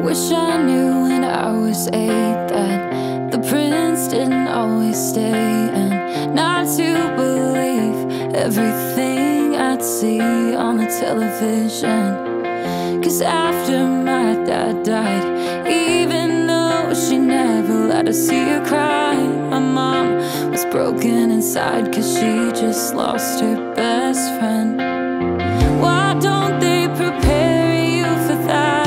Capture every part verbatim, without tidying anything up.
Wish I knew when I was eight that the prince didn't always stay, and not to believe everything I'd see on the television. Cause after my dad died, even though she never let us see her cry, my mom was broken inside cause she just lost her best friend. Why don't they prepare you for that?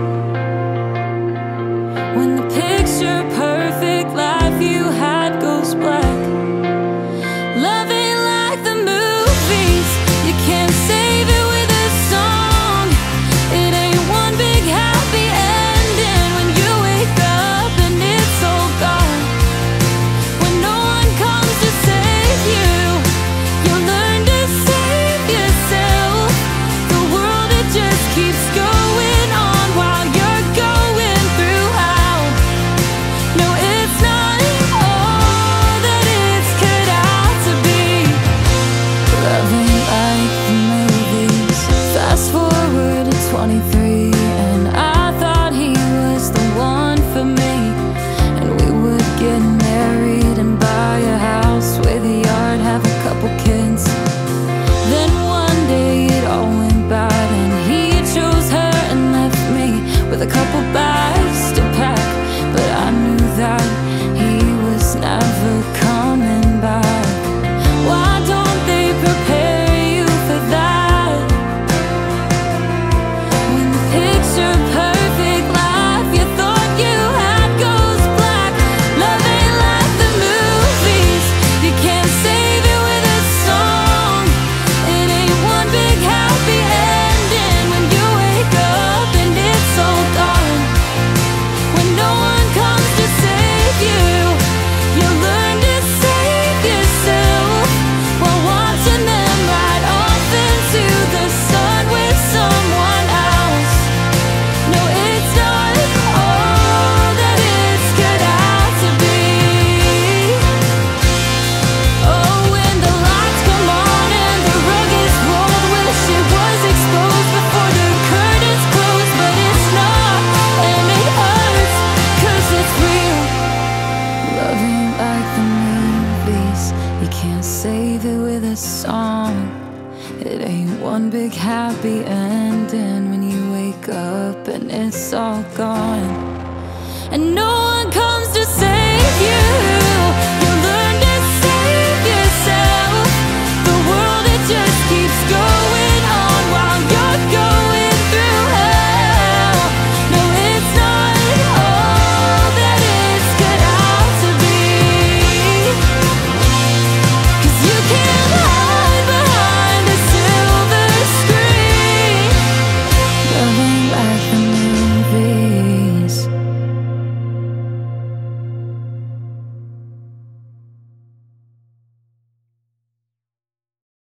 When the picture perfect life you had goes black. Love ain't like the movies, you can't save it with a song. It ain't one big happy ending when you wake up and it's all gone. When no one comes to save you, you learn to save yourself. The world, it just keeps going on while you're going through hell. No, it's not all that it's cut out to be. Loving like the movies. Fast forward to twenty-three, and I thought he was the one for me, and we would get married and buy a house with a yard, have a couple kids. Then one day it all went bad, and he chose her and left me with a couple bags to pack. But I knew that he was never coming back. Why don't they prepare you for that? When the picture perfect life you thought you had goes black. Love ain't like the movies, you can't save it with a song. It ain't one big happy ending when you wake up and it's all gone. When no one comes to save you, you learn to save yourself while watching them ride off into the sun with someone else. No, it's not all that it's cut out to be. Oh, when the lights come on and the rug is pulled, wish it was exposed before the curtains close. But it's not, and it hurts, cause it's real. Loving like the movies, you can't save it with a song. It ain't one big happy ending when you wake up and it's all gone. And no